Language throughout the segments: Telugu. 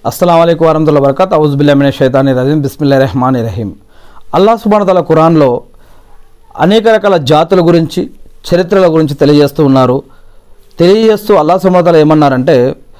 अस्सलाम वालेकुम वरहमतुल्लाहि वबरकातुहू औज़ु बिल्लाहि मिनश शैतानिर रजीम बिस्मिल्लाहिर रहमानिर रहीम। అల్లాహ్ సుబ్హానహు వ తఆలా ఖురాన్లో అనేక రకాల జాతుల గురించి చరిత్రల గురించి తెలియజేస్తూ అల్లాహ్ సుబ్హానహు వ తఆలా ఏమన్నారంటే,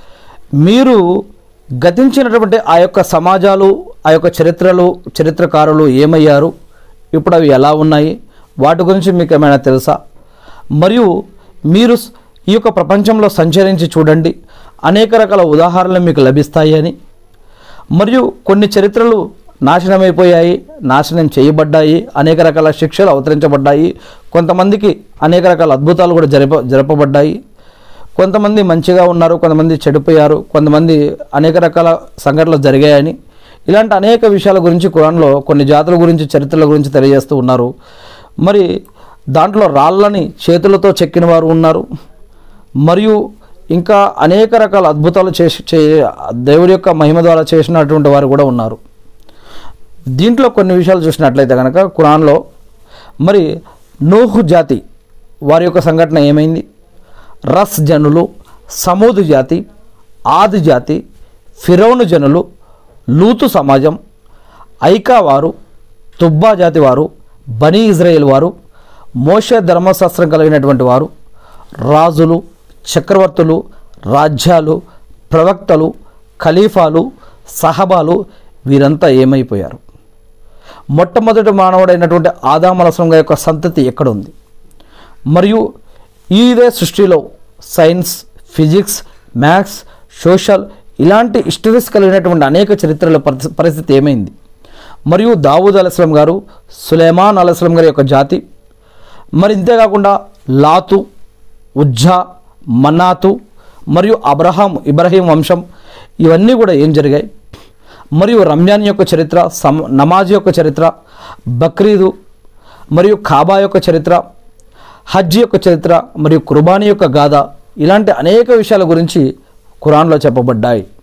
మీరు గతించినటువంటి ఆ యొక్క సమాజాలు, ఆ యొక్క చరిత్రకారులు ఏమయ్యారు, ఇప్పుడు అవి ఎలా ఉన్నాయి, వాటి గురించి మీకు ఏమైనా తెలుసా? మరియు మీరు ఈ యొక్క ప్రపంచంలో సంచరించి చూడండి, అనేక రకాల ఉదాహరణలు మీకు లభిస్తాయి అని. మరియు కొన్ని చరిత్రలు నాశనమైపోయాయి, నాశనం చేయబడ్డాయి, అనేక రకాల శిక్షలు అవతరించబడ్డాయి, కొంతమందికి అనేక రకాల అద్భుతాలు కూడా జరపబడ్డాయి. కొంతమంది మంచిగా ఉన్నారు, కొంతమంది చెడిపోయారు, కొంతమంది అనేక రకాల సంఘటనలు జరిగాయని. ఇలాంటి అనేక విషయాల గురించి ఖురాన్లో కొన్ని జాతుల గురించి చరిత్రల గురించి తెలియజేస్తూ ఉన్నారు. మరి దాంట్లో రాళ్ళని చేతులతో చెక్కిన వారు ఉన్నారు, మరియు ఇంకా అనేక రకాల అద్భుతాలు దేవుడి యొక్క మహిమ ద్వారా చేసినటువంటి వారు కూడా ఉన్నారు. దీంట్లో కొన్ని విషయాలు చూసినట్లయితే కనుక ఖురాన్లో మరి నూహు జాతి వారి యొక్క సంఘటన ఏమైంది, రస్ జనులు, సమూదు జాతి, ఆది జాతి, ఫిరౌను జనులు, లూతు సమాజం, ఐకా వారు, తుబ్బా జాతి వారు, బనీ ఇజ్రాయేల్ వారు, మోషే ధర్మశాస్త్రం కలిగినటువంటి వారు, రాజులు, చక్రవర్తులు, రాజ్యాలు, ప్రవక్తలు, ఖలీఫాలు, సహబాలు, వీరంతా ఏమైపోయారు? మొట్టమొదటి మానవుడైనటువంటి ఆదాము అలైహిస్సలాం యొక్క సంతతి ఎక్కడుంది? మరియు ఇదే సృష్టిలో సైన్స్, ఫిజిక్స్, మ్యాథ్స్, సోషల్ ఇలాంటి హిస్టరీస్ కలిగినటువంటి అనేక చరిత్రల పరిస్థితి ఏమైంది? మరియు దావూద్ అలైహిస్సలాం గారు, సులైమాన్ అలైహిస్సలాం గారి యొక్క జాతి, మరి ఇంతేకాకుండా లాతు, ఉజ్జా, మనాతు మరియు ఇబ్రహీం వంశం, ఇవన్నీ కూడా ఏం జరిగాయి? మరియు రంజాన్ యొక్క చరిత్ర, నమాజ్ యొక్క చరిత్ర, బక్రీదు మరియు కాబా యొక్క చరిత్ర, హజ్ యొక్క చరిత్ర మరియు కుర్బానీ యొక్క గాథ, ఇలాంటి అనేక విషయాల గురించి ఖురాన్లో చెప్పబడ్డాయి.